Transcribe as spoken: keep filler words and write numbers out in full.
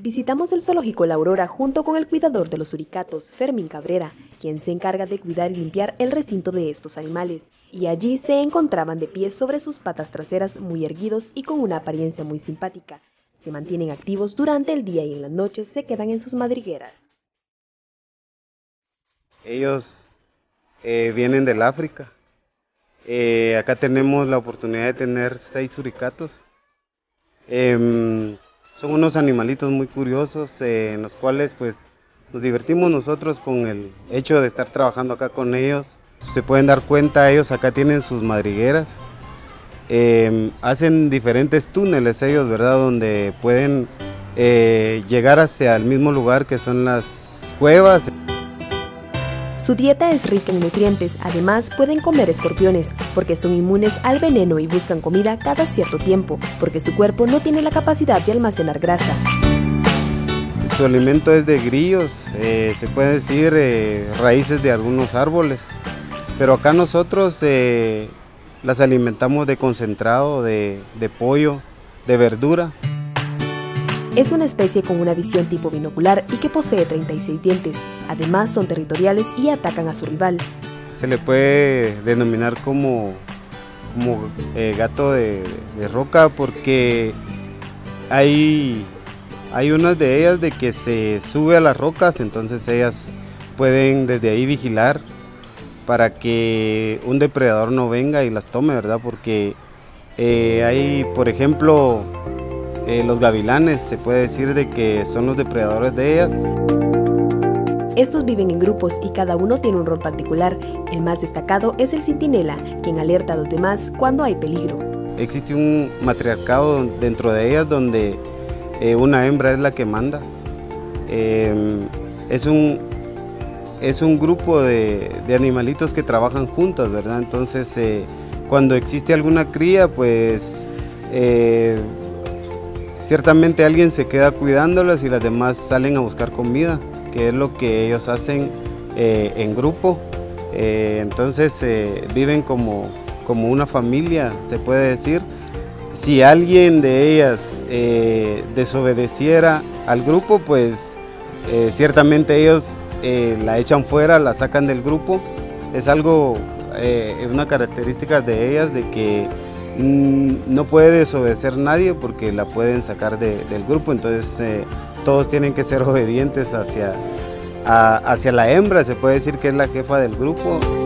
Visitamos el zoológico La Aurora junto con el cuidador de los suricatos, Fermín Cabrera, quien se encarga de cuidar y limpiar el recinto de estos animales. Y allí se encontraban de pie sobre sus patas traseras muy erguidos y con una apariencia muy simpática. Se mantienen activos durante el día y en las noches se quedan en sus madrigueras. Ellos eh, vienen del África. Eh, acá tenemos la oportunidad de tener seis suricatos. Eh, son unos animalitos muy curiosos eh, en los cuales pues nos divertimos nosotros con el hecho de estar trabajando acá con ellos. Se pueden dar cuenta, ellos acá tienen sus madrigueras. Eh, hacen diferentes túneles ellos, ¿verdad? Donde pueden eh, llegar hacia el mismo lugar que son las cuevas. Su dieta es rica en nutrientes, además pueden comer escorpiones, porque son inmunes al veneno y buscan comida cada cierto tiempo, porque su cuerpo no tiene la capacidad de almacenar grasa. Su alimento es de grillos, eh, se puede decir eh, raíces de algunos árboles, pero acá nosotros eh, las alimentamos de concentrado, de, de pollo, de verdura. Es una especie con una visión tipo binocular y que posee treinta y seis dientes. Además son territoriales y atacan a su rival. Se le puede denominar como, como eh, gato de, de roca porque hay, hay unas de ellas de que se sube a las rocas, entonces ellas pueden desde ahí vigilar para que un depredador no venga y las tome, ¿verdad? Porque eh, hay, por ejemplo, Eh, los gavilanes, se puede decir de que son los depredadores de ellas. Estos viven en grupos y cada uno tiene un rol particular. El más destacado es el centinela, quien alerta a los demás cuando hay peligro. Existe un matriarcado dentro de ellas donde eh, una hembra es la que manda. Eh, es, un, es un grupo de, de animalitos que trabajan juntas, ¿verdad? Entonces, eh, cuando existe alguna cría, pues eh, ciertamente alguien se queda cuidándolas y las demás salen a buscar comida, que es lo que ellos hacen eh, en grupo. Eh, entonces eh, viven como, como una familia, se puede decir. Si alguien de ellas eh, desobedeciera al grupo, pues eh, ciertamente ellos eh, la echan fuera, la sacan del grupo. Es algo, eh, una característica de ellas de que no puede desobedecer nadie porque la pueden sacar de, del grupo, entonces eh, todos tienen que ser obedientes hacia, a, hacia la hembra, se puede decir que es la jefa del grupo.